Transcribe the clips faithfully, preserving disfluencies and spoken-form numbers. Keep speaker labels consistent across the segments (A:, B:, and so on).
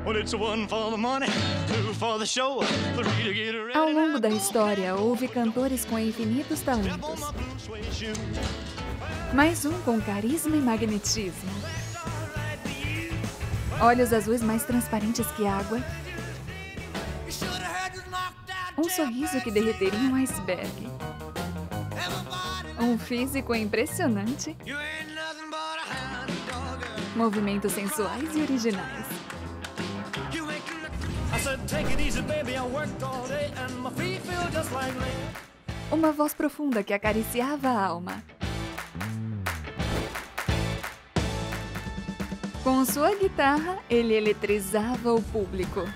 A: Ao longo da história, houve cantores com infinitos talentos. Mais um com carisma e magnetismo. Olhos azuis mais transparentes que água. Um sorriso que derreteria um iceberg. Um físico impressionante. Movimentos sensuais e originais. Uma voz profunda que acariciava a alma. Com sua guitarra, ele eletrizava o público.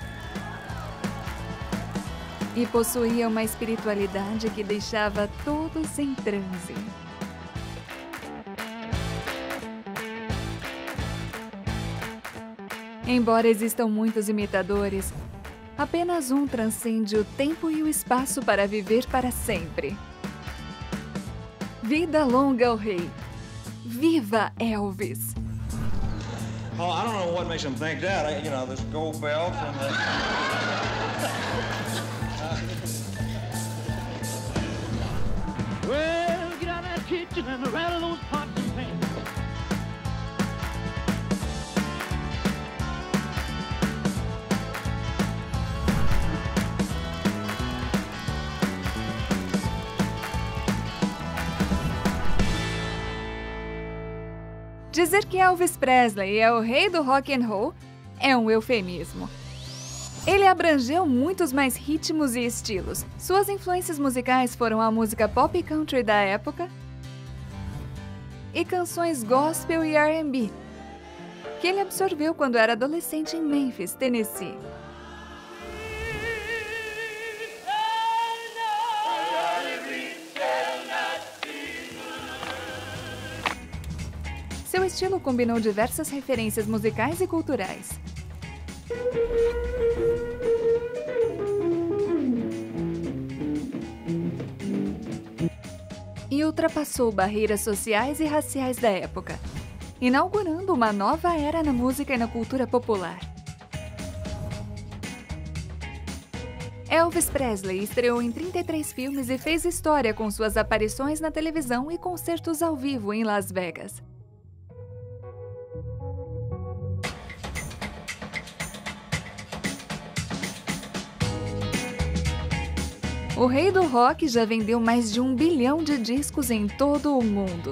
A: E possuía uma espiritualidade que deixava todos em transe. Embora existam muitos imitadores, apenas um transcende o tempo e o espaço para viver para sempre. Vida longa ao rei! Viva Elvis!
B: Oh, I don't know what makes them think that. You know, this gold belt and the...
C: Well, get out of that kitchen and rattle those pots and pans.
A: Dizer que Elvis Presley é o rei do rock and roll é um eufemismo. Ele abrangeu muitos mais ritmos e estilos. Suas influências musicais foram a música pop e country da época e canções gospel e R and B, que ele absorveu quando era adolescente em Memphis, Tennessee. Seu estilo combinou diversas referências musicais e culturais. E ultrapassou barreiras sociais e raciais da época, inaugurando uma nova era na música e na cultura popular. Elvis Presley estreou em trinta e três filmes e fez história com suas aparições na televisão e concertos ao vivo em Las Vegas. O rei do rock já vendeu mais de um bilhão de discos em todo o mundo.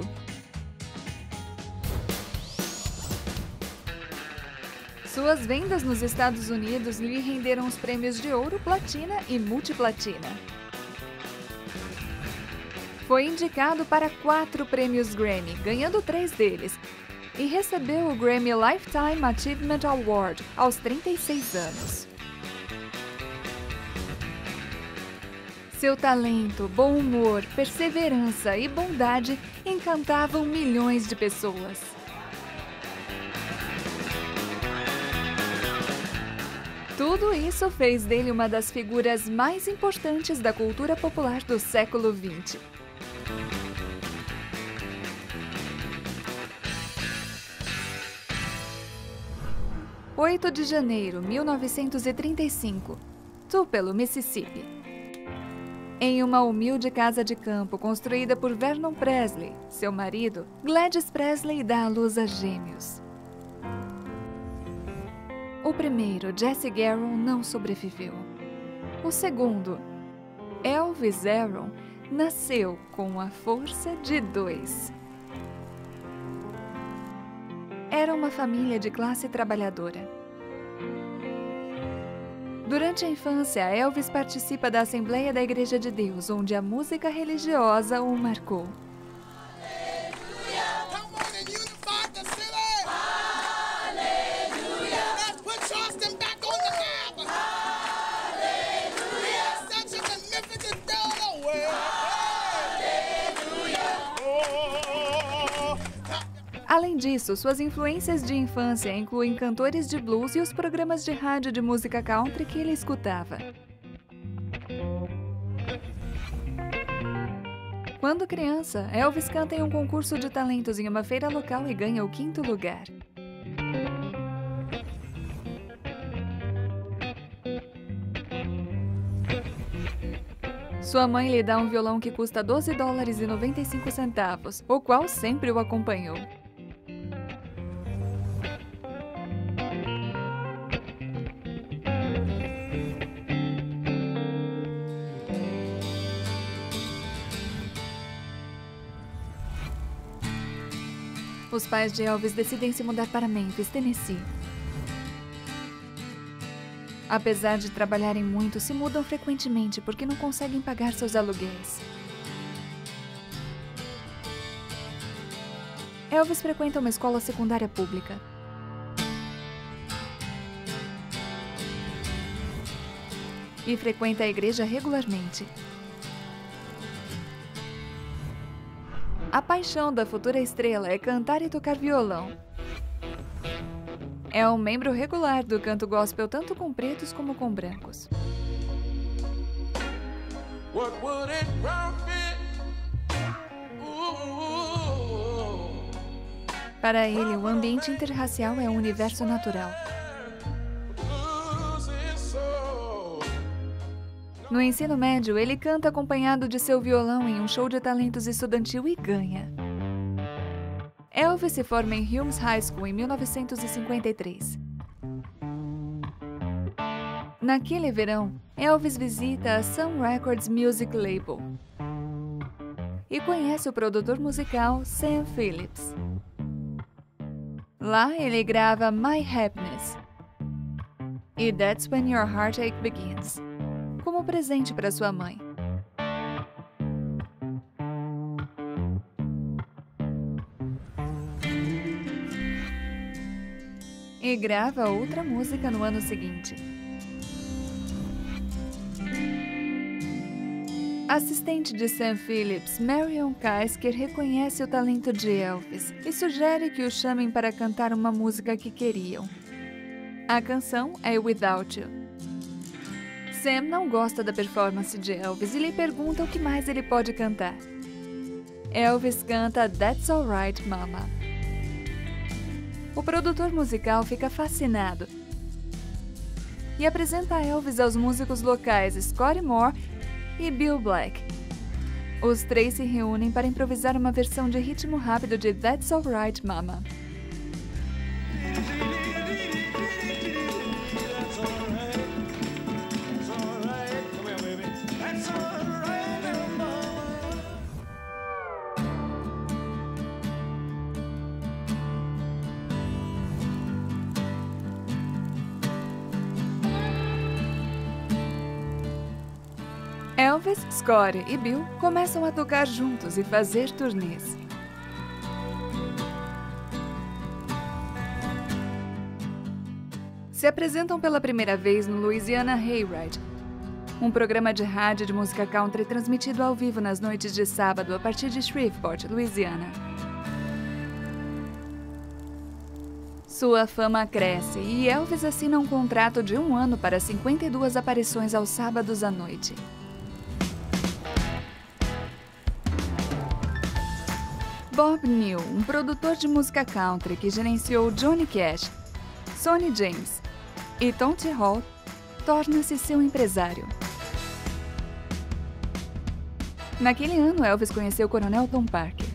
A: Suas vendas nos Estados Unidos lhe renderam os prêmios de ouro, platina e multiplatina. Foi indicado para quatro prêmios Grammy, ganhando três deles, e recebeu o Grammy Lifetime Achievement Award aos trinta e seis anos. Seu talento, bom humor, perseverança e bondade encantavam milhões de pessoas. Tudo isso fez dele uma das figuras mais importantes da cultura popular do século vinte. oito de janeiro de mil novecentos e trinta e cinco, Tupelo, Mississippi. Em uma humilde casa de campo construída por Vernon Presley, seu marido, Gladys Presley dá à luz a gêmeos. O primeiro, Jesse Garon, não sobreviveu. O segundo, Elvis Aaron, nasceu com a força de dois. Era uma família de classe trabalhadora. Durante a infância, Elvis participa da Assembleia da Igreja de Deus, onde a música religiosa o marcou. Além disso, suas influências de infância incluem cantores de blues e os programas de rádio de música country que ele escutava. Quando criança, Elvis canta em um concurso de talentos em uma feira local e ganha o quinto lugar. Sua mãe lhe dá um violão que custa doze dólares e noventa e cinco centavos, o qual sempre o acompanhou. Os pais de Elvis decidem se mudar para Memphis, Tennessee. Apesar de trabalharem muito, se mudam frequentemente porque não conseguem pagar seus aluguéis. Elvis frequenta uma escola secundária pública. E frequenta a igreja regularmente. A paixão da futura estrela é cantar e tocar violão. É um membro regular do canto gospel tanto com pretos como com brancos. Para ele, o ambiente interracial é um universo natural. No ensino médio, ele canta acompanhado de seu violão em um show de talentos estudantil e ganha. Elvis se forma em Humes High School em mil novecentos e cinquenta e três. Naquele verão, Elvis visita a Sun Records Music Label e conhece o produtor musical Sam Phillips. Lá, ele grava My Happiness e That's When Your Heartache Begins, como presente para sua mãe. E grava outra música no ano seguinte. Assistente de Sam Phillips, Marion Kaisker reconhece o talento de Elvis e sugere que o chamem para cantar uma música que queriam. A canção é Without You. Sam não gosta da performance de Elvis e lhe pergunta o que mais ele pode cantar. Elvis canta That's Alright, Mama. O produtor musical fica fascinado e apresenta Elvis aos músicos locais Scotty Moore e Bill Black. Os três se reúnem para improvisar uma versão de ritmo rápido de That's Alright, Mama. Elvis, Scotty e Bill começam a tocar juntos e fazer turnês. Se apresentam pela primeira vez no Louisiana Hayride, um programa de rádio de música country transmitido ao vivo nas noites de sábado a partir de Shreveport, Louisiana. Sua fama cresce e Elvis assina um contrato de um ano para cinquenta e duas aparições aos sábados à noite. Bob New, um produtor de música country que gerenciou Johnny Cash, Sonny James e Tom T. Hall, torna-se seu empresário. Naquele ano, Elvis conheceu o coronel Tom Parker,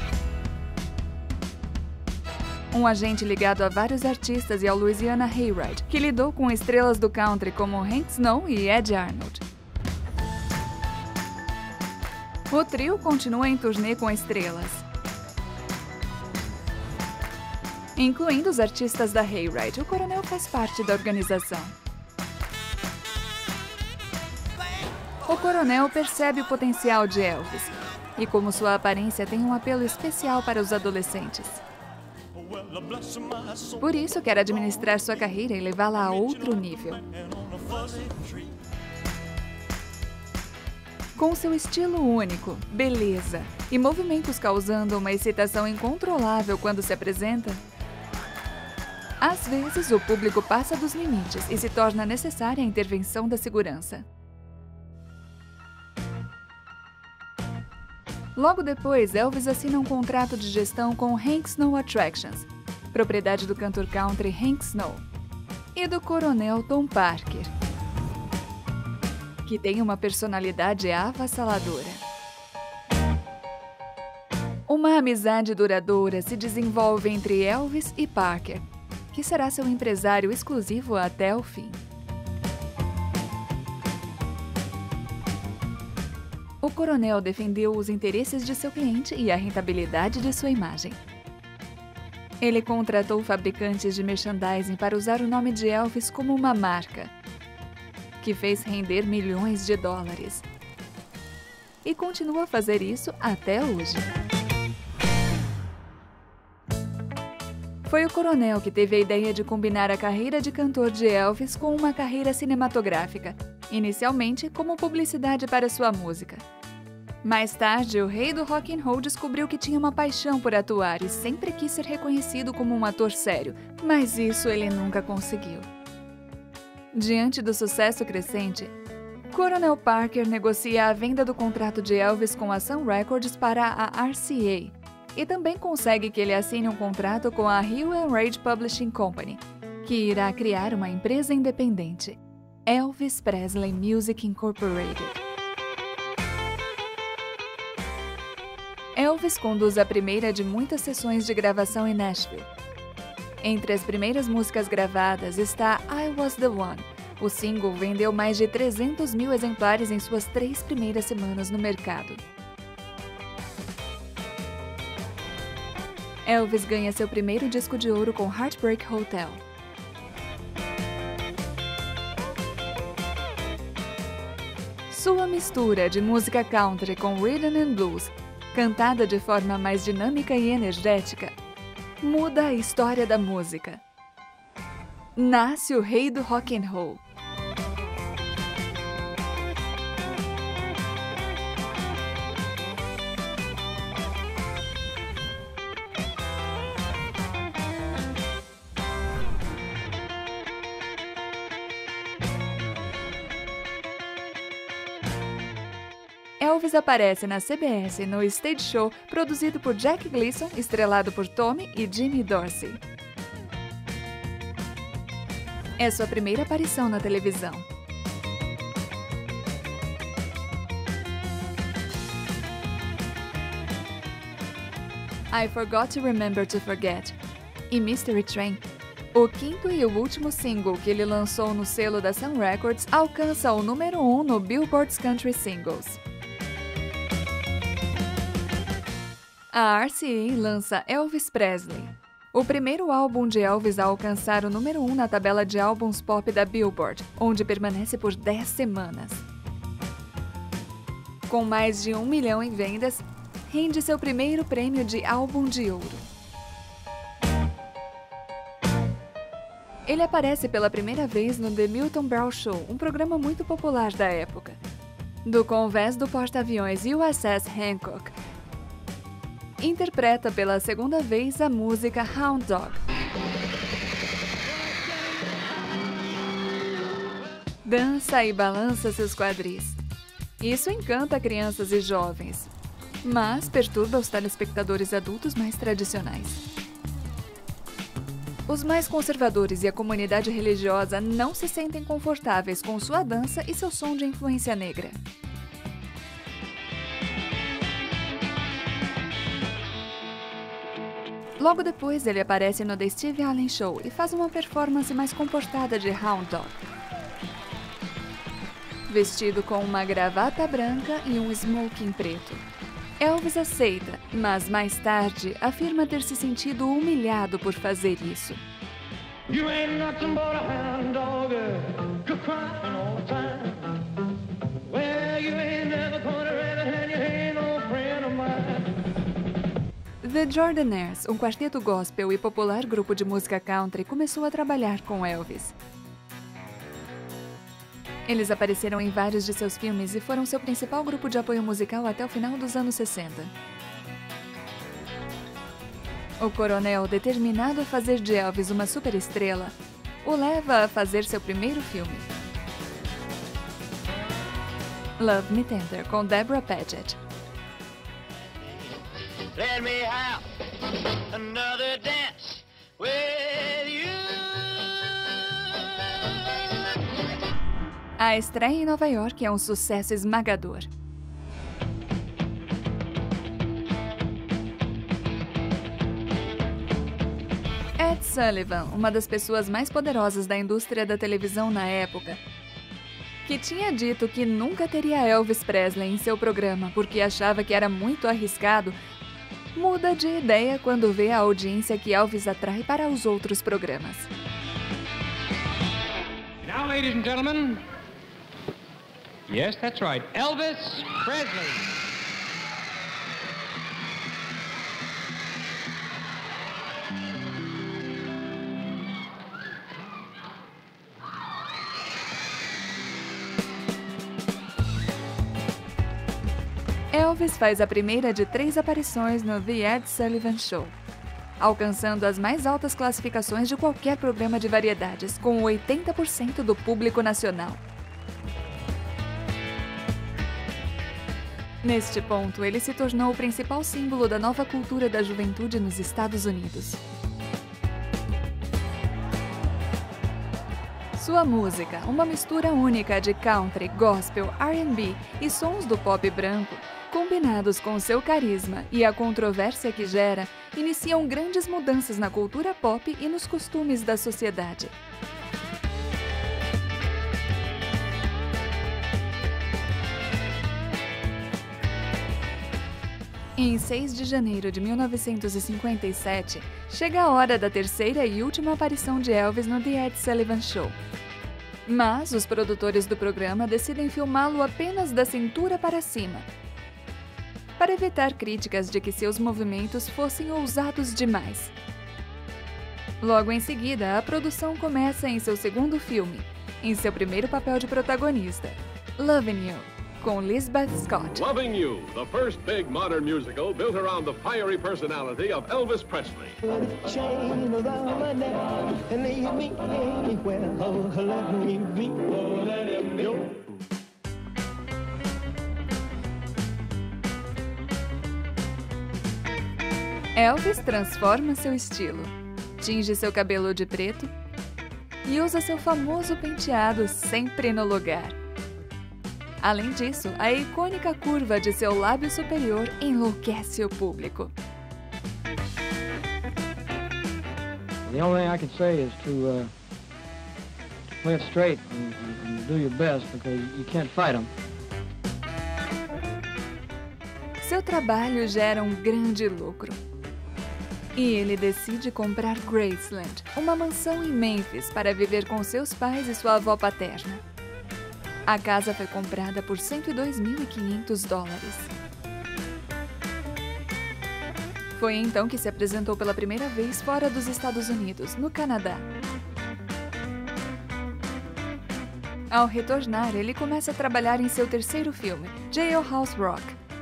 A: um agente ligado a vários artistas e ao Louisiana Hayride, que lidou com estrelas do country como Hank Snow e Ed Arnold. O trio continua em turnê com estrelas, incluindo os artistas da Hayride. O coronel faz parte da organização. O coronel percebe o potencial de Elvis e como sua aparência tem um apelo especial para os adolescentes. Por isso, quer administrar sua carreira e levá-la a outro nível. Com seu estilo único, beleza e movimentos causando uma excitação incontrolável quando se apresenta, às vezes o público passa dos limites e se torna necessária a intervenção da segurança. Logo depois, Elvis assina um contrato de gestão com Hank Snow Attractions, propriedade do cantor country Hank Snow, e do coronel Tom Parker. que tem uma personalidade avassaladora. Uma amizade duradoura se desenvolve entre Elvis e Parker, que será seu empresário exclusivo até o fim. O coronel defendeu os interesses de seu cliente e a rentabilidade de sua imagem. Ele contratou fabricantes de merchandising para usar o nome de Elvis como uma marca, que fez render milhões de dólares. E continua a fazer isso até hoje. Foi o coronel que teve a ideia de combinar a carreira de cantor de Elvis com uma carreira cinematográfica, inicialmente como publicidade para sua música. Mais tarde, o rei do rock and roll descobriu que tinha uma paixão por atuar e sempre quis ser reconhecido como um ator sério, mas isso ele nunca conseguiu. Diante do sucesso crescente, Coronel Parker negocia a venda do contrato de Elvis com a Sun Records para a R C A e também consegue que ele assine um contrato com a Hill and Rage Publishing Company, que irá criar uma empresa independente, Elvis Presley Music Incorporated. Elvis conduz a primeira de muitas sessões de gravação em Nashville. Entre as primeiras músicas gravadas está I Was The One. O single vendeu mais de trezentos mil exemplares em suas três primeiras semanas no mercado. Elvis ganha seu primeiro disco de ouro com Heartbreak Hotel. Sua mistura de música country com rhythm and blues, cantada de forma mais dinâmica e energética, muda a história da música. Nasce o rei do rock and roll. Elvis aparece na C B S no Stage Show, produzido por Jack Gleason, estrelado por Tommy e Jimmy Dorsey. É sua primeira aparição na televisão. I Forgot to Remember to Forget e Mystery Train, o quinto e o último single que ele lançou no selo da Sun Records, alcança o número um no Billboard's Country Singles. A R C A lança Elvis Presley, o primeiro álbum de Elvis a alcançar o número um na tabela de álbuns pop da Billboard, onde permanece por dez semanas. Com mais de um milhão em vendas, rende seu primeiro prêmio de álbum de ouro. Ele aparece pela primeira vez no The Milton Berle Show, um programa muito popular da época. Do convés do porta-aviões U S S Hancock, interpreta pela segunda vez a música Hound Dog. Dança e balança seus quadris. Isso encanta crianças e jovens, mas perturba os telespectadores adultos mais tradicionais. Os mais conservadores e a comunidade religiosa não se sentem confortáveis com sua dança e seu som de influência negra. Logo depois, ele aparece no The Steve Allen Show e faz uma performance mais comportada de Hound Dog. Vestido com uma gravata branca e um smoking preto. Elvis aceita, mas mais tarde afirma ter se sentido humilhado por fazer isso. You ain't nothing but a hound dog, you're crying all the time. Well, you ain't never gonna rather and you ain't no friend of mine. The Jordanaires, um quarteto gospel e popular grupo de música country, começou a trabalhar com Elvis. Eles apareceram em vários de seus filmes e foram seu principal grupo de apoio musical até o final dos anos sessenta. O coronel, determinado a fazer de Elvis uma superestrela, o leva a fazer seu primeiro filme. Love Me Tender, com Deborah Paget.
C: Let me have another dance with you.
A: A estreia em Nova York é um sucesso esmagador. Ed Sullivan, uma das pessoas mais poderosas da indústria da televisão na época, que tinha dito que nunca teria Elvis Presley em seu programa porque achava que era muito arriscado, muda de ideia quando vê a audiência que Elvis atrai para os outros programas.
C: Now, ladies and gentlemen, yes, that's right, Elvis Presley.
A: Elvis faz a primeira de três aparições no The Ed Sullivan Show, alcançando as mais altas classificações de qualquer programa de variedades, com oitenta por cento do público nacional. Neste ponto, ele se tornou o principal símbolo da nova cultura da juventude nos Estados Unidos. Sua música, uma mistura única de country, gospel, R and B e sons do pop branco, combinados com seu carisma e a controvérsia que gera, iniciam grandes mudanças na cultura pop e nos costumes da sociedade. Em seis de janeiro de mil novecentos e cinquenta e sete, chega a hora da terceira e última aparição de Elvis no The Ed Sullivan Show. Mas os produtores do programa decidem filmá-lo apenas da cintura para cima, para evitar críticas de que seus movimentos fossem ousados demais. Logo em seguida, a produção começa em seu segundo filme, em seu primeiro papel de protagonista, Lovin' You, com Lisbeth Scott.
D: Loving You, the first big modern musical built around the fiery personality of Elvis Presley.
A: Elvis transforma seu estilo, tinge seu cabelo de preto e usa seu famoso penteado sempre no lugar. Além disso, a icônica curva de seu lábio superior enlouquece o público.
E: The only thing I can say is to, uh, to play it straight and, and, and do your best, because you can't fight them.
A: Seu trabalho gera um grande lucro. E ele decide comprar Graceland, uma mansão em Memphis, para viver com seus pais e sua avó paterna. A casa foi comprada por cento e dois mil e quinhentos dólares. Foi então que se apresentou pela primeira vez fora dos Estados Unidos, no Canadá. Ao retornar, ele começa a trabalhar em seu terceiro filme, Jailhouse Rock.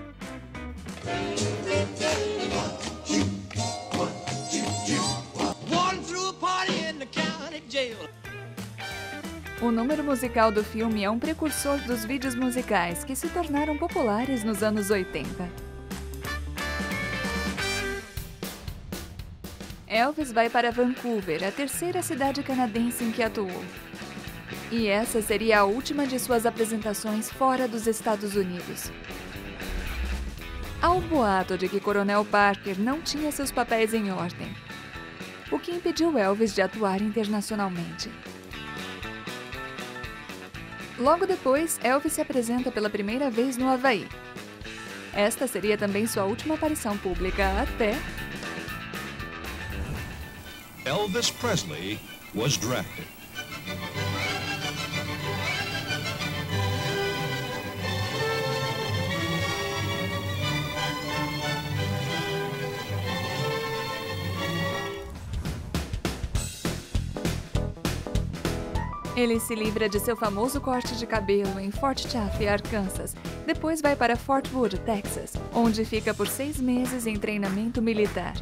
A: O número musical do filme é um precursor dos vídeos musicais que se tornaram populares nos anos oitenta. Elvis vai para Vancouver, a terceira cidade canadense em que atuou. E essa seria a última de suas apresentações fora dos Estados Unidos. Há um boato de que Coronel Parker não tinha seus papéis em ordem, o que impediu Elvis de atuar internacionalmente. Logo depois, Elvis se apresenta pela primeira vez no Havaí. Esta seria também sua última aparição pública até...
F: Elvis Presley was drafted.
A: Ele se livra de seu famoso corte de cabelo em Fort Chaffee, Arkansas. Depois vai para Fort Wood, Texas, onde fica por seis meses em treinamento militar.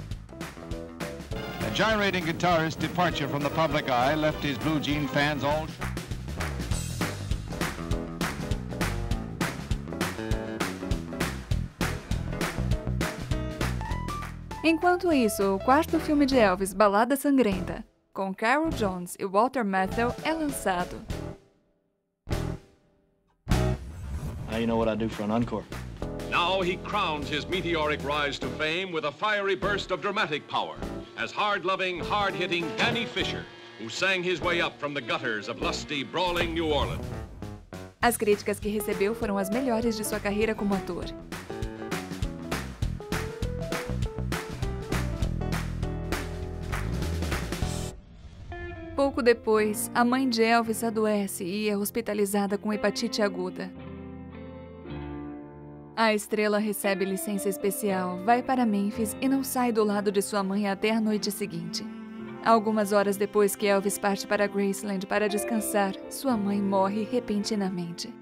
G: A gyrating guitarist's departure from the public eye left his Blue Jean fans all...
A: Enquanto isso, o quarto filme de Elvis, Balada Sangrenta, com Carol Jones e Walter Matthau, é lançado.
H: you know what I do for an encore.
D: Now he crowns his meteoric rise to fame with a fiery burst of dramatic power as hard-loving, hard-hitting Danny Fisher, who sang his way up from the gutters of lusty, brawling New Orleans.
A: As críticas que recebeu foram as melhores de sua carreira como ator. Pouco depois, a mãe de Elvis adoece e é hospitalizada com hepatite aguda. A estrela recebe licença especial, vai para Memphis e não sai do lado de sua mãe até a noite seguinte. Algumas horas depois que Elvis parte para Graceland para descansar, sua mãe morre repentinamente.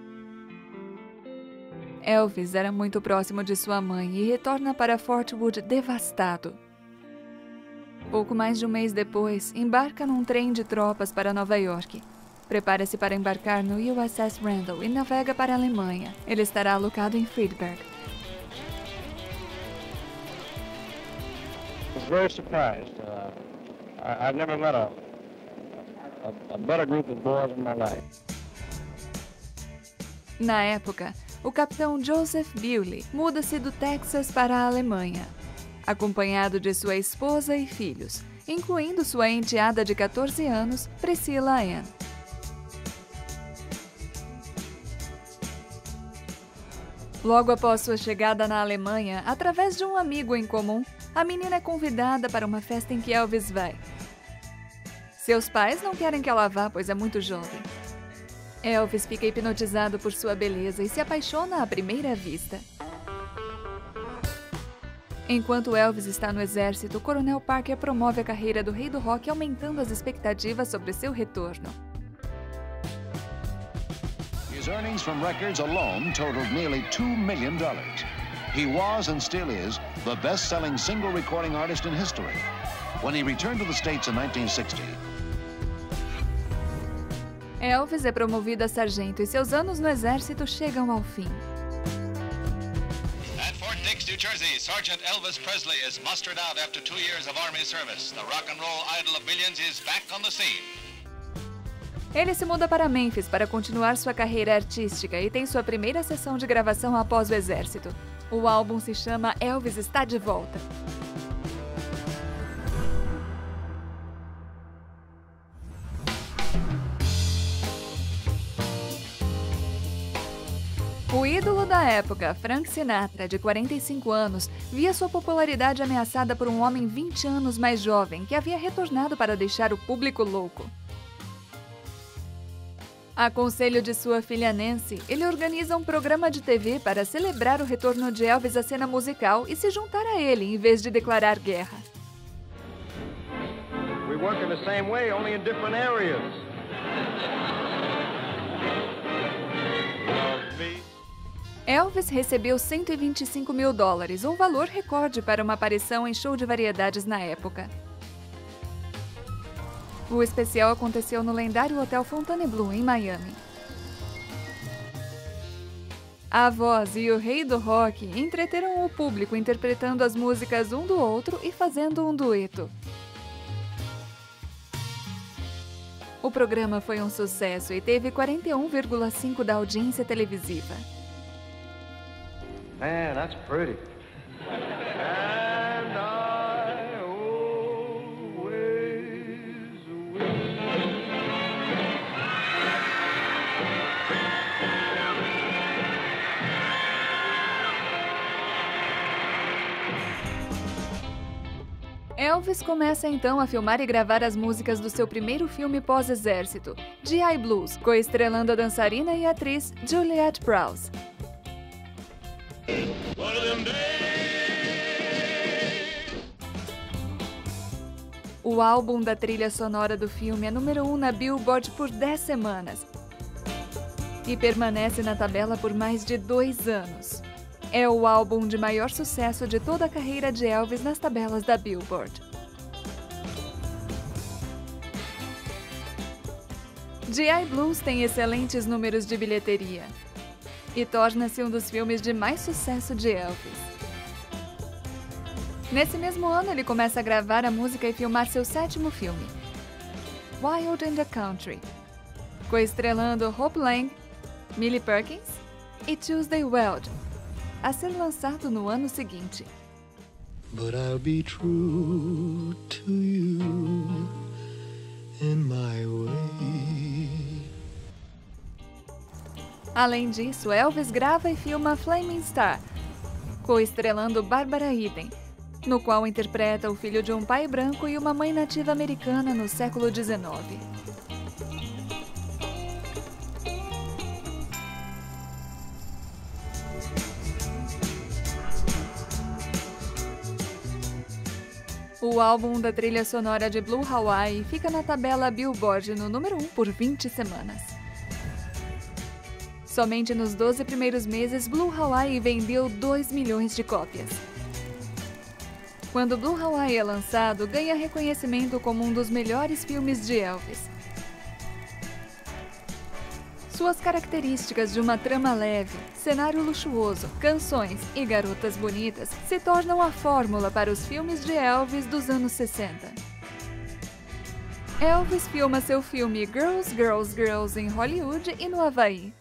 A: Elvis era muito próximo de sua mãe e retorna para Fort Wood devastado. Pouco mais de um mês depois, embarca num trem de tropas para Nova York. Prepara-se para embarcar no U S S Randall e navega para a Alemanha. Ele estará alocado em Friedberg.
E: I was very surprised. Uh, I, I've never met a, a, a better group of boys in my life.
A: Na época, o capitão Joseph Bewley muda-se do Texas para a Alemanha, acompanhado de sua esposa e filhos, incluindo sua enteada de quatorze anos, Priscilla Ann. Logo após sua chegada na Alemanha, através de um amigo em comum, a menina é convidada para uma festa em que Elvis vai. Seus pais não querem que ela vá, pois é muito jovem. Elvis fica hipnotizado por sua beleza e se apaixona à primeira vista. Enquanto Elvis está no exército, o Coronel Parker promove a carreira do rei do rock, aumentando as expectativas sobre seu retorno.
G: His earnings from records alone totaled nearly two million dollars. He was and still is the best-selling single recording artist in history. When he returned to the States in nineteen sixty,
A: Elvis é promovido a sargento e seus anos no exército chegam ao fim.
I: At Fort Dix, New Jersey, Sergeant Elvis Presley is mustered out after two years of Army service. The rock and roll idol of millions is back on the scene.
A: Ele se muda para Memphis para continuar sua carreira artística e tem sua primeira sessão de gravação após o exército. O álbum se chama Elvis Está de Volta. O ídolo da época, Frank Sinatra, de quarenta e cinco anos, via sua popularidade ameaçada por um homem vinte anos mais jovem que havia retornado para deixar o público louco. A conselho de sua filha Nancy, ele organiza um programa de T V para celebrar o retorno de Elvis à cena musical e se juntar a ele em vez de declarar guerra.
B: We work in the same way, only in different areas.
A: Elvis recebeu cento e vinte e cinco mil dólares, um valor recorde para uma aparição em show de variedades na época. O especial aconteceu no lendário Hotel Fontainebleau, em Miami. A voz e o rei do rock entreteram o público interpretando as músicas um do outro e fazendo um dueto. O programa foi um sucesso e teve quarenta e um vírgula cinco da audiência televisiva.
B: Man, that's pretty. And I always will.
A: Elvis começa então a filmar e gravar as músicas do seu primeiro filme pós-exército, G I Blues, coestrelando a dançarina e atriz Juliette Prowse. O álbum da trilha sonora do filme é número um na Billboard por dez semanas e permanece na tabela por mais de dois anos. É o álbum de maior sucesso de toda a carreira de Elvis nas tabelas da Billboard. G I Blues tem excelentes números de bilheteria e torna-se um dos filmes de mais sucesso de Elvis. Nesse mesmo ano, ele começa a gravar a música e filmar seu sétimo filme, Wild in the Country, coestrelando Hope Lang, Millie Perkins e Tuesday Weld, a ser lançado no ano seguinte.
H: But I'll be true to you in my way.
A: Além disso, Elvis grava e filma Flaming Star, co-estrelando Barbara Eden, no qual interpreta o filho de um pai branco e uma mãe nativa americana no século dezenove. O álbum da trilha sonora de Blue Hawaii fica na tabela Billboard no número um por vinte semanas. Somente nos doze primeiros meses, Blue Hawaii vendeu dois milhões de cópias. Quando Blue Hawaii é lançado, ganha reconhecimento como um dos melhores filmes de Elvis. Suas características de uma trama leve, cenário luxuoso, canções e garotas bonitas se tornam a fórmula para os filmes de Elvis dos anos sessenta. Elvis filma seu filme Girls, Girls, Girls em Hollywood e no Havaí.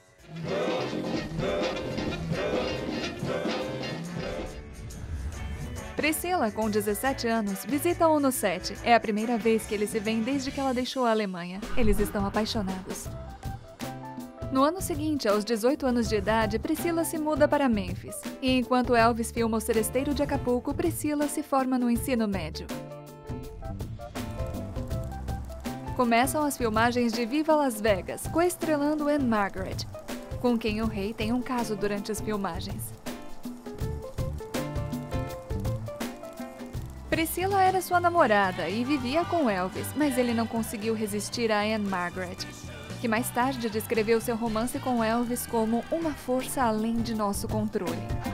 A: Priscila, com dezessete anos, visita o no set. É a primeira vez que eles se veem desde que ela deixou a Alemanha. Eles estão apaixonados. No ano seguinte, aos dezoito anos de idade, Priscila se muda para Memphis. E enquanto Elvis filma O Seresteiro de Acapulco, Priscila se forma no ensino médio. Começam as filmagens de Viva Las Vegas, coestrelando Anne Margaret, com quem o rei tem um caso durante as filmagens. Priscila era sua namorada e vivia com Elvis, mas ele não conseguiu resistir a Anne Margaret, que mais tarde descreveu seu romance com Elvis como uma força além de nosso controle.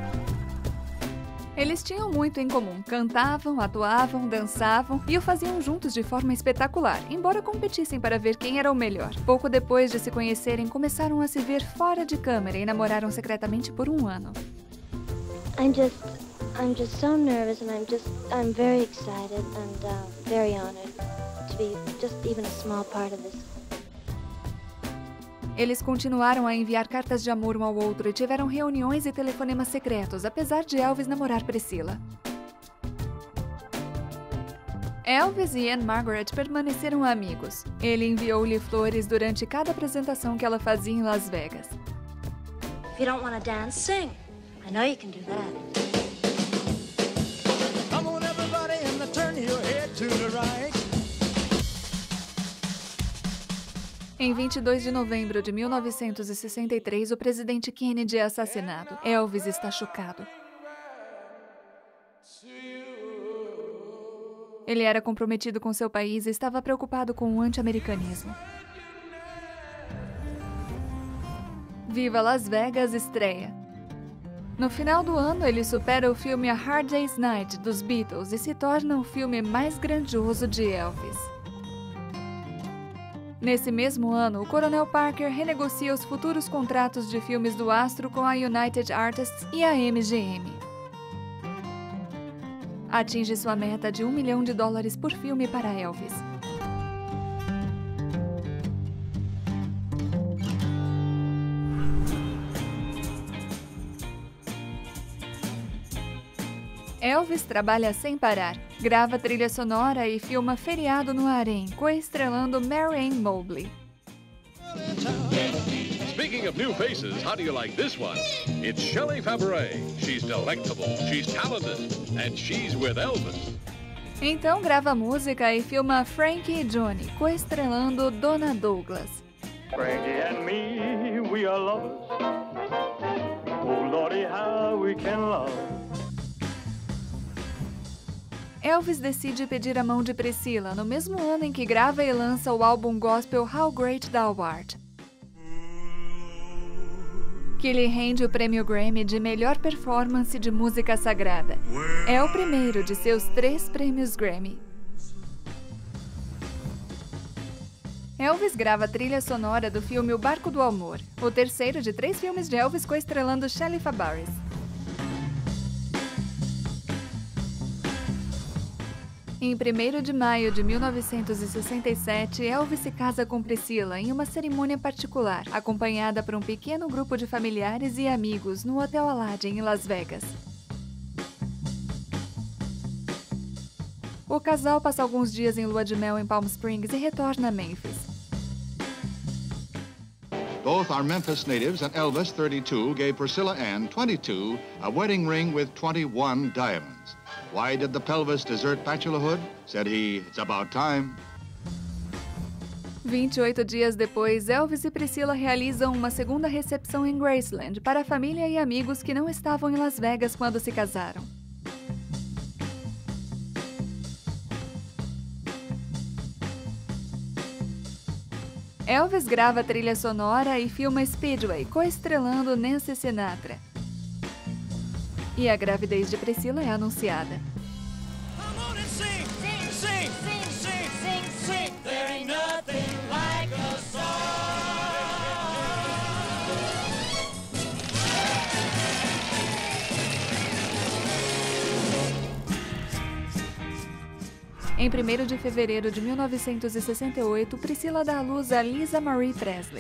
A: Eles tinham muito em comum, cantavam, atuavam, dançavam e o faziam juntos de forma espetacular, embora competissem para ver quem era o melhor. Pouco depois de se conhecerem, começaram a se ver fora de câmera e namoraram secretamente por um ano.
J: I'm just, I'm just so nervous and I'm just, I'm very excited and uh, very honored to be just even a small part of this.
A: Eles continuaram a enviar cartas de amor um ao outro e tiveram reuniões e telefonemas secretos, apesar de Elvis namorar Priscila. Elvis e Anne Margaret permaneceram amigos. Ele enviou-lhe flores durante cada apresentação que ela fazia em Las Vegas.
J: If you don't want to dance, sing. I know you can do that.
H: Come on everybody and turn your head to the right.
A: Em vinte e dois de novembro de mil novecentos e sessenta e três, o presidente Kennedy é assassinado. Elvis está chocado. Ele era comprometido com seu país e estava preocupado com o anti-americanismo. Viva Las Vegas estreia. No final do ano, ele supera o filme A Hard Day's Night, dos Beatles, e se torna o filme mais grandioso de Elvis. Nesse mesmo ano, o Coronel Parker renegocia os futuros contratos de filmes do astro com a United Artists e a M G M. Atinge sua meta de um milhão de dólares por filme para Elvis. Elvis trabalha sem parar, grava trilha sonora e filma Feriado no Harém, coestrelando Marianne Mobley.
D: Speaking of new faces, how do you like this one? It's Shelley Fabares. She's delectable, she's talented, and she's with Elvis.
A: Então grava música e filma Frankie e Johnny, coestrelando Donna Douglas.
K: Frankie and me, we are lovers. Oh Lordy, how we can love.
A: Elvis decide pedir a mão de Priscila no mesmo ano em que grava e lança o álbum gospel How Great Thou Art, que lhe rende o prêmio Grammy de melhor performance de música sagrada. É o primeiro de seus três prêmios Grammy. Elvis grava a trilha sonora do filme O Barco do Amor, o terceiro de três filmes de Elvis coestrelando Shelley Fabares. Em primeiro de maio de mil novecentos e sessenta e sete, Elvis se casa com Priscilla em uma cerimônia particular, acompanhada por um pequeno grupo de familiares e amigos no Hotel Aladdin, em Las Vegas. O casal passa alguns dias em lua de mel em Palm Springs e retorna a Memphis.
L: Both are Memphis natives, and Elvis, thirty-two, gave Priscilla Ann, twenty-two, a wedding ring with twenty-one diamonds. Why did the pelvis desert bachelorhood? Said he, it's about time.
A: vinte e oito dias depois, Elvis e Priscilla realizam uma segunda recepção em Graceland para a família e amigos que não estavam em Las Vegas quando se casaram. Elvis grava a trilha sonora e filma Speedway, coestrelando Nancy Sinatra. E a gravidez de Priscilla é anunciada. Em primeiro de fevereiro de mil novecentos e sessenta e oito, Priscilla dá à luz a Lisa Marie Presley.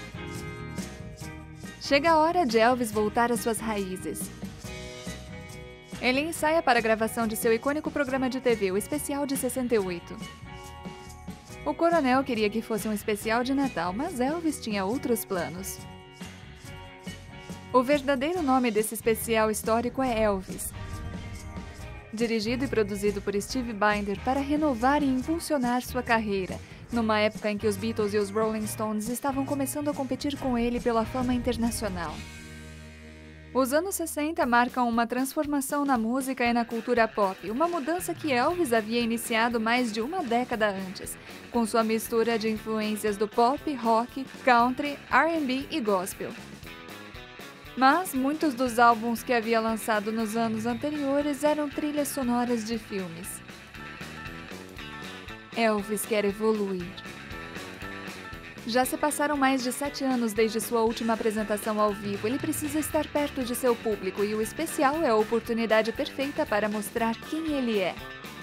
A: Chega a hora de Elvis voltar às suas raízes. Ele ensaia para a gravação de seu icônico programa de T V, o Especial de sessenta e oito. O coronel queria que fosse um especial de Natal, mas Elvis tinha outros planos. O verdadeiro nome desse especial histórico é Elvis. Dirigido e produzido por Steve Binder para renovar e impulsionar sua carreira, numa época em que os Beatles e os Rolling Stones estavam começando a competir com ele pela fama internacional. Os anos sessenta marcam uma transformação na música e na cultura pop, uma mudança que Elvis havia iniciado mais de uma década antes, com sua mistura de influências do pop, rock, country, R and B e gospel. Mas muitos dos álbuns que havia lançado nos anos anteriores eram trilhas sonoras de filmes. Elvis quer evoluir. Já se passaram mais de sete anos desde sua última apresentação ao vivo. Ele precisa estar perto de seu público e o especial é a oportunidade perfeita para mostrar quem ele é.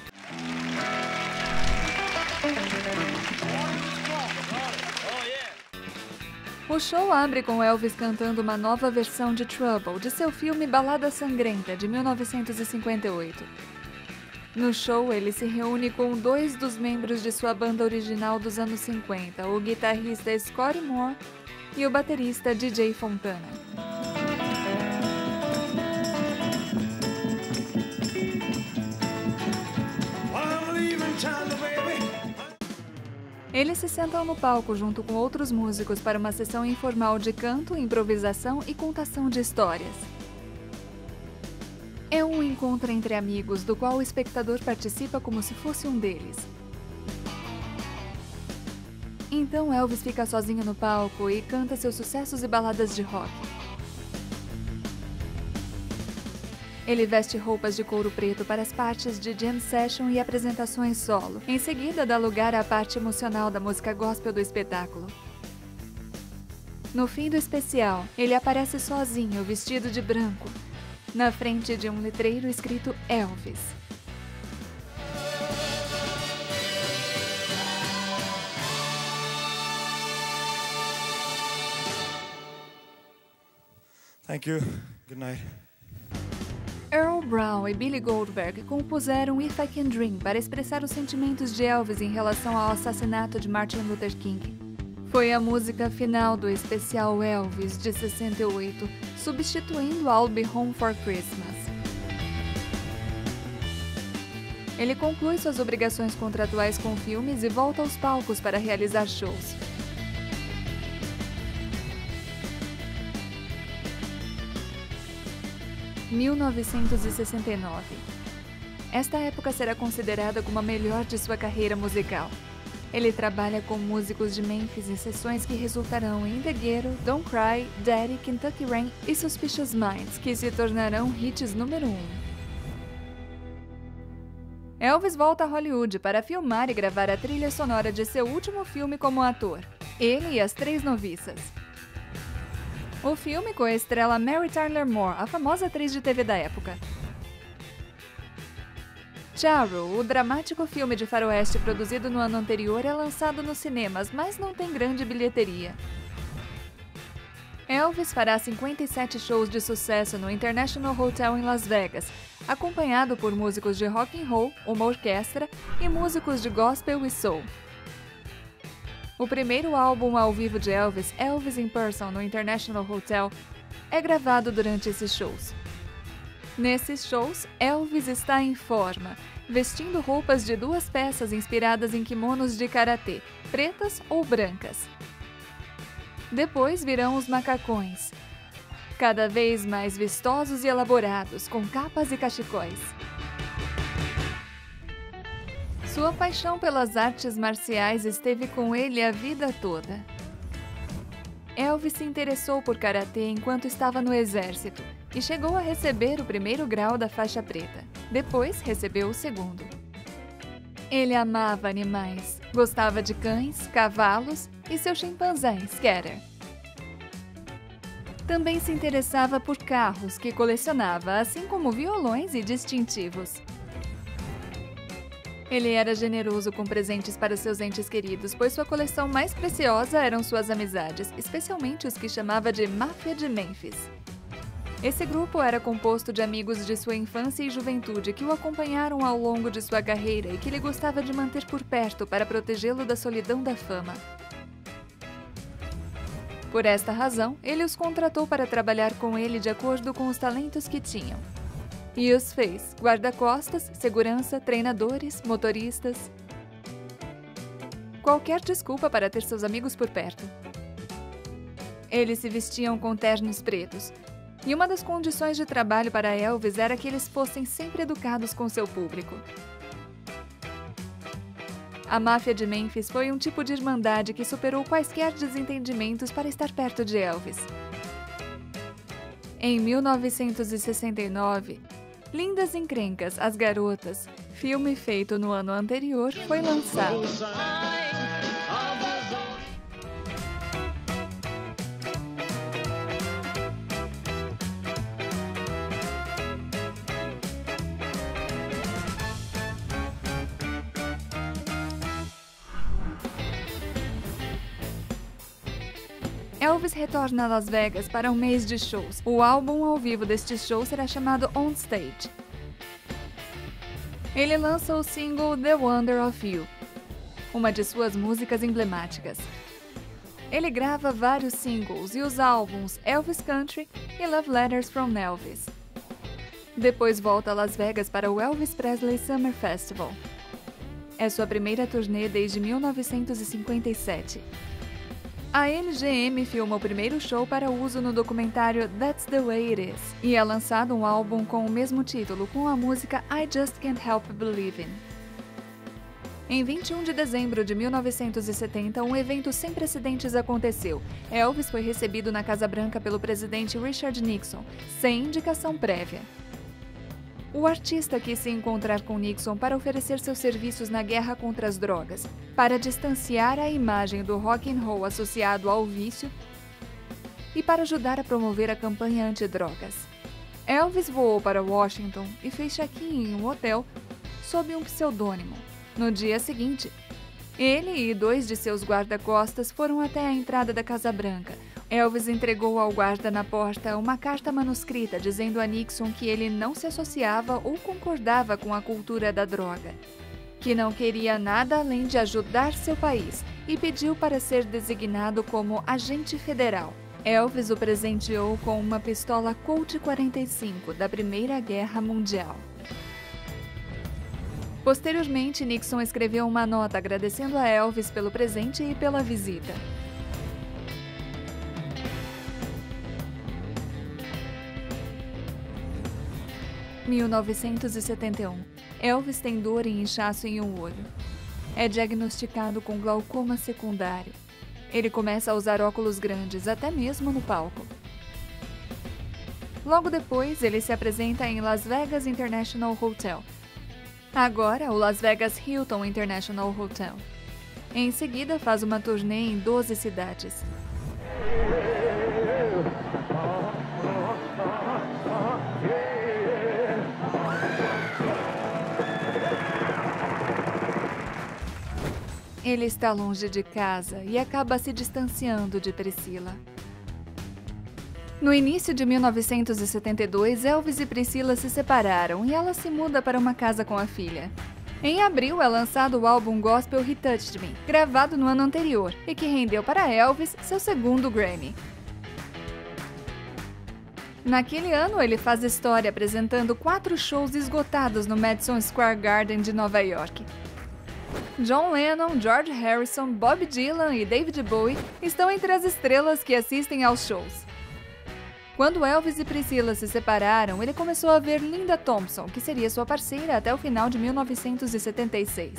A: O show abre com Elvis cantando uma nova versão de Trouble, de seu filme Balada Sangrenta, de mil novecentos e cinquenta e oito. No show, ele se reúne com dois dos membros de sua banda original dos anos cinquenta, o guitarrista Scotty Moore e o baterista D J Fontana. Eles se sentam no palco junto com outros músicos para uma sessão informal de canto, improvisação e contação de histórias. É um encontro entre amigos, do qual o espectador participa como se fosse um deles. Então Elvis fica sozinho no palco e canta seus sucessos e baladas de rock. Ele veste roupas de couro preto para as partes de jam session e apresentações solo. Em seguida, dá lugar à parte emocional da música gospel do espetáculo. No fim do especial, ele aparece sozinho, vestido de branco, na frente de um letreiro escrito Elvis.
B: Thank you. Good night.
A: Earl Brown e Billy Goldberg compuseram If I Can Dream para expressar os sentimentos de Elvis em relação ao assassinato de Martin Luther King. Foi a música final do especial Elvis de sessenta e oito, substituindo I'll Be Home for Christmas. Ele conclui suas obrigações contratuais com filmes e volta aos palcos para realizar shows. mil novecentos e sessenta e nove. Esta época será considerada como a melhor de sua carreira musical. Ele trabalha com músicos de Memphis em sessões que resultarão em The Ghetto, Don't Cry, Daddy, Kentucky Rain e Suspicious Minds, que se tornarão hits número um. Elvis volta a Hollywood para filmar e gravar a trilha sonora de seu último filme como ator, Ele e as Três Noviças. O filme coestrela Mary Tyler Moore, a famosa atriz de T V da época. Charro, o dramático filme de faroeste produzido no ano anterior, é lançado nos cinemas, mas não tem grande bilheteria. Elvis fará cinquenta e sete shows de sucesso no International Hotel em Las Vegas, acompanhado por músicos de rock and roll, uma orquestra e músicos de gospel e soul. O primeiro álbum ao vivo de Elvis, Elvis in Person no International Hotel, é gravado durante esses shows. Nesses shows, Elvis está em forma, vestindo roupas de duas peças inspiradas em kimonos de karatê, pretas ou brancas. Depois virão os macacões, cada vez mais vistosos e elaborados, com capas e cachecóis. Sua paixão pelas artes marciais esteve com ele a vida toda. Elvis se interessou por karatê enquanto estava no exército e chegou a receber o primeiro grau da faixa preta. Depois recebeu o segundo. Ele amava animais, gostava de cães, cavalos e seu chimpanzé, Scatter. Também se interessava por carros que colecionava, assim como violões e distintivos. Ele era generoso com presentes para seus entes queridos, pois sua coleção mais preciosa eram suas amizades, especialmente os que chamava de Máfia de Memphis. Esse grupo era composto de amigos de sua infância e juventude que o acompanharam ao longo de sua carreira e que ele gostava de manter por perto para protegê-lo da solidão da fama. Por esta razão, ele os contratou para trabalhar com ele de acordo com os talentos que tinham. E os fez guarda-costas, segurança, treinadores, motoristas. Qualquer desculpa para ter seus amigos por perto. Eles se vestiam com ternos pretos. E uma das condições de trabalho para Elvis era que eles fossem sempre educados com seu público. A máfia de Memphis foi um tipo de irmandade que superou quaisquer desentendimentos para estar perto de Elvis. Em mil novecentos e sessenta e nove, Lindas Encrencas, As Garotas, filme feito no ano anterior, foi lançado. Elvis retorna a Las Vegas para um mês de shows. O álbum ao vivo deste show será chamado On Stage. Ele lança o single The Wonder of You, uma de suas músicas emblemáticas. Ele grava vários singles e os álbuns Elvis Country e Love Letters from Elvis. Depois volta a Las Vegas para o Elvis Presley Summer Festival. É sua primeira turnê desde mil novecentos e cinquenta e sete. A M G M filma o primeiro show para uso no documentário That's the Way It Is, e é lançado um álbum com o mesmo título, com a música I Just Can't Help Believin'. Em vinte e um de dezembro de mil novecentos e setenta, um evento sem precedentes aconteceu. Elvis foi recebido na Casa Branca pelo presidente Richard Nixon, sem indicação prévia. O artista quis se encontrar com Nixon para oferecer seus serviços na guerra contra as drogas, para distanciar a imagem do rock and roll associado ao vício e para ajudar a promover a campanha anti-drogas. Elvis voou para Washington e fez check-in em um hotel sob um pseudônimo. No dia seguinte, ele e dois de seus guarda-costas foram até a entrada da Casa Branca. Elvis entregou ao guarda na porta uma carta manuscrita dizendo a Nixon que ele não se associava ou concordava com a cultura da droga, que não queria nada além de ajudar seu país e pediu para ser designado como agente federal. Elvis o presenteou com uma pistola Colt quarenta e cinco da Primeira Guerra Mundial. Posteriormente, Nixon escreveu uma nota agradecendo a Elvis pelo presente e pela visita. mil novecentos e setenta e um. Elvis tem dor e inchaço em um olho. É diagnosticado com glaucoma secundário. Ele começa a usar óculos grandes, até mesmo no palco. Logo depois, ele se apresenta em Las Vegas International Hotel. Agora, o Las Vegas Hilton International Hotel. Em seguida, faz uma turnê em doze cidades. Ele está longe de casa e acaba se distanciando de Priscila. No início de mil novecentos e setenta e dois, Elvis e Priscila se separaram e ela se muda para uma casa com a filha. Em abril é lançado o álbum gospel He Touched Me, gravado no ano anterior, e que rendeu para Elvis seu segundo Grammy. Naquele ano, ele faz história apresentando quatro shows esgotados no Madison Square Garden de Nova York. John Lennon, George Harrison, Bob Dylan e David Bowie estão entre as estrelas que assistem aos shows. Quando Elvis e Priscila se separaram, ele começou a ver Linda Thompson, que seria sua parceira até o final de mil novecentos e setenta e seis.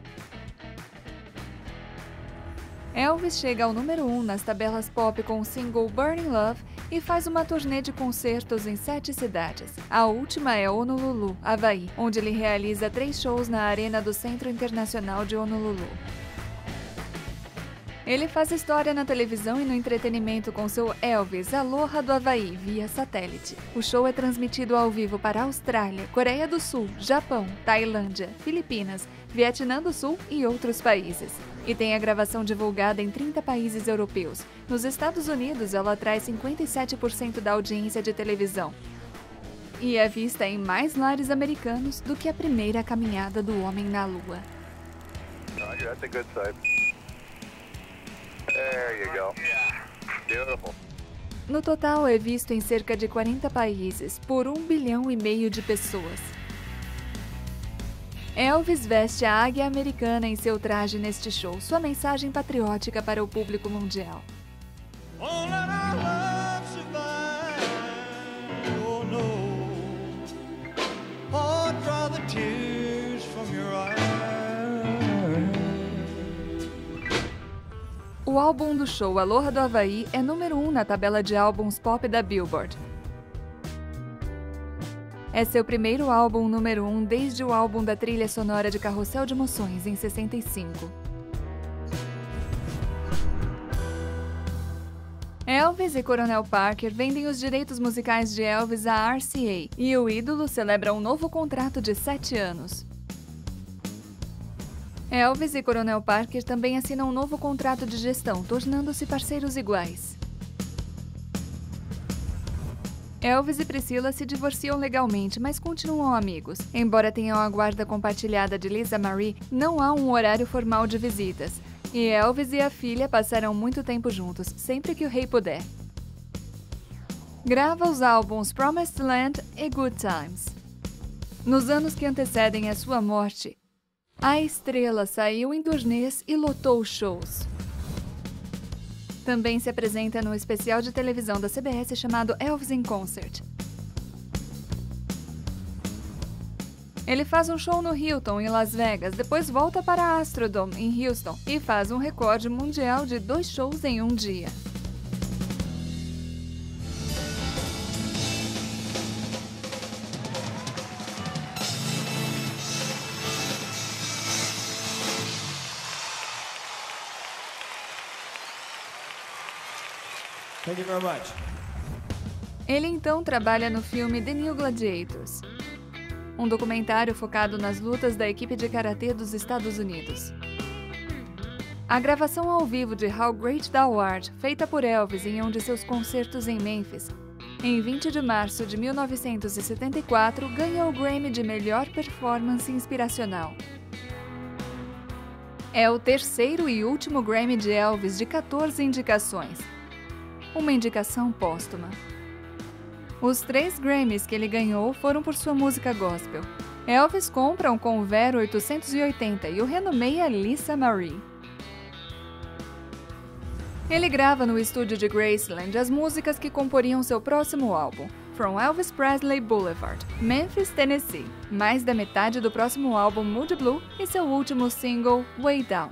A: Elvis chega ao número um nas tabelas pop com o single Burning Love e faz uma turnê de concertos em sete cidades. A última é Honolulu, Havaí, onde ele realiza três shows na arena do Centro Internacional de Honolulu. Ele faz história na televisão e no entretenimento com seu Elvis, Aloha do Havaí, via satélite. O show é transmitido ao vivo para a Austrália, Coreia do Sul, Japão, Tailândia, Filipinas, Vietnã do Sul e outros países. E tem a gravação divulgada em trinta países europeus. Nos Estados Unidos, ela atrai cinquenta e sete por cento da audiência de televisão. E é vista em mais lares americanos do que a primeira caminhada do homem na Lua.
M: Roger, that's a good side. There you go. Beautiful.
A: No total, é visto em cerca de quarenta países, por um bilhão e meio de pessoas. Elvis veste a águia americana em seu traje neste show, sua mensagem patriótica para o público mundial.
H: Won't let our love survive. Oh no. Oh, draw the tears from your eyes.
A: O álbum do show Aloha do Havaí é número um na tabela de álbuns pop da Billboard. É seu primeiro álbum número um desde o álbum da trilha sonora de Carrossel de Emoções, em sessenta e cinco. Elvis e Coronel Parker vendem os direitos musicais de Elvis à R C A e o ídolo celebra um novo contrato de sete anos. Elvis e Coronel Parker também assinam um novo contrato de gestão, tornando-se parceiros iguais. Elvis e Priscila se divorciam legalmente, mas continuam amigos. Embora tenham a guarda compartilhada de Lisa Marie, não há um horário formal de visitas. E Elvis e a filha passarão muito tempo juntos, sempre que o rei puder. Grava os álbuns Promised Land e Good Times. Nos anos que antecedem a sua morte, a estrela saiu em turnês e lotou shows. Também se apresenta no especial de televisão da C B S chamado Elvis in Concert. Ele faz um show no Hilton, em Las Vegas, depois volta para a Astrodome, em Houston, e faz um recorde mundial de dois shows em um dia.
H: Thank you very much.
A: Ele então trabalha no filme The New Gladiators, um documentário focado nas lutas da equipe de karatê dos Estados Unidos. A gravação ao vivo de How Great Thou Art, feita por Elvis em um de seus concertos em Memphis, em vinte de março de mil novecentos e setenta e quatro, ganhou o Grammy de Melhor Performance Inspiracional. É o terceiro e último Grammy de Elvis de quatorze indicações. Uma indicação póstuma. Os três Grammys que ele ganhou foram por sua música gospel. Elvis compra um Convair oitocentos e oitenta e o renomeia Lisa Marie. Ele grava no estúdio de Graceland as músicas que comporiam seu próximo álbum, From Elvis Presley Boulevard, Memphis, Tennessee, mais da metade do próximo álbum Moody Blue e seu último single, Way Down.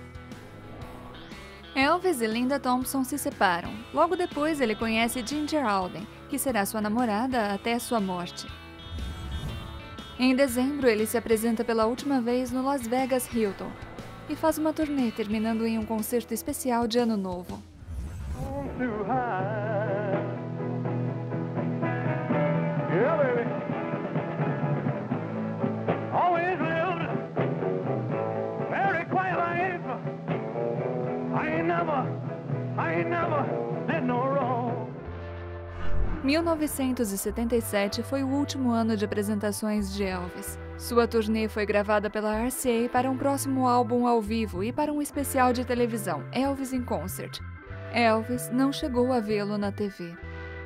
A: Elvis e Linda Thompson se separam. Logo depois, ele conhece Ginger Alden, que será sua namorada até sua morte. Em dezembro, ele se apresenta pela última vez no Las Vegas Hilton e faz uma turnê, terminando em um concerto especial de Ano Novo.
K: Yeah, baby. Always lived very quiet life. ain't never did no wrong.
A: mil novecentos e setenta e sete foi o último ano de apresentações de Elvis. Sua turnê foi gravada pela R C A para um próximo álbum ao vivo e para um especial de televisão, Elvis in Concert. Elvis não chegou a vê-lo na T V.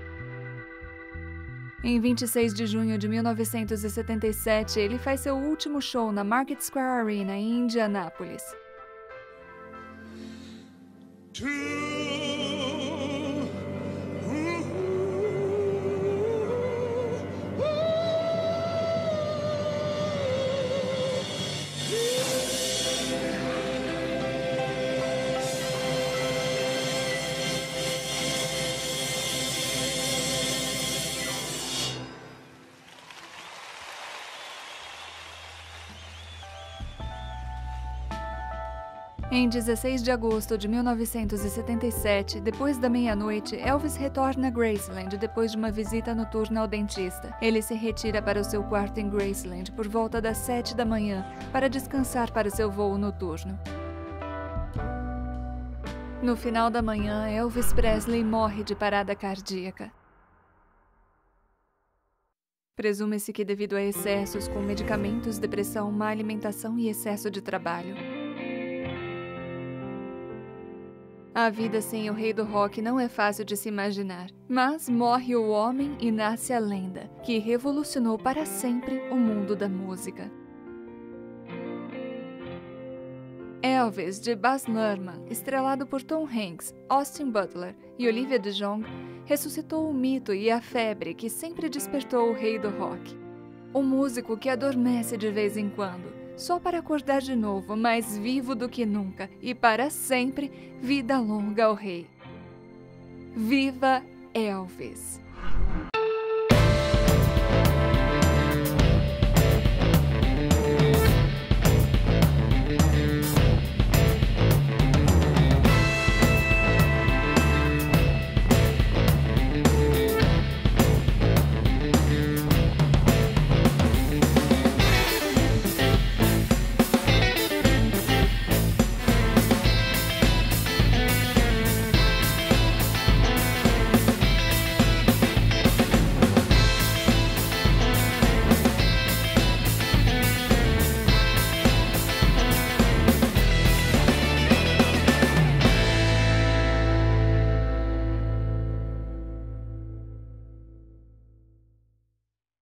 A: Em vinte e seis de junho de mil novecentos e setenta e sete, ele faz seu último show na Market Square Arena, em Indianápolis. Em dezesseis de agosto de mil novecentos e setenta e sete, depois da meia-noite, Elvis retorna a Graceland depois de uma visita noturna ao dentista. Ele se retira para o seu quarto em Graceland por volta das sete da manhã para descansar para seu voo noturno. No final da manhã, Elvis Presley morre de parada cardíaca. Presume-se que devido a excessos com medicamentos, depressão, má alimentação e excesso de trabalho. A vida sem o rei do rock não é fácil de se imaginar, mas morre o homem e nasce a lenda, que revolucionou para sempre o mundo da música. Elvis, de Baz Luhrmann, estrelado por Tom Hanks, Austin Butler e Olivia de Jonge, ressuscitou o mito e a febre que sempre despertou o rei do rock. O músico que adormece de vez em quando, só para acordar de novo, mais vivo do que nunca, e para sempre, vida longa ao rei. Viva Elvis!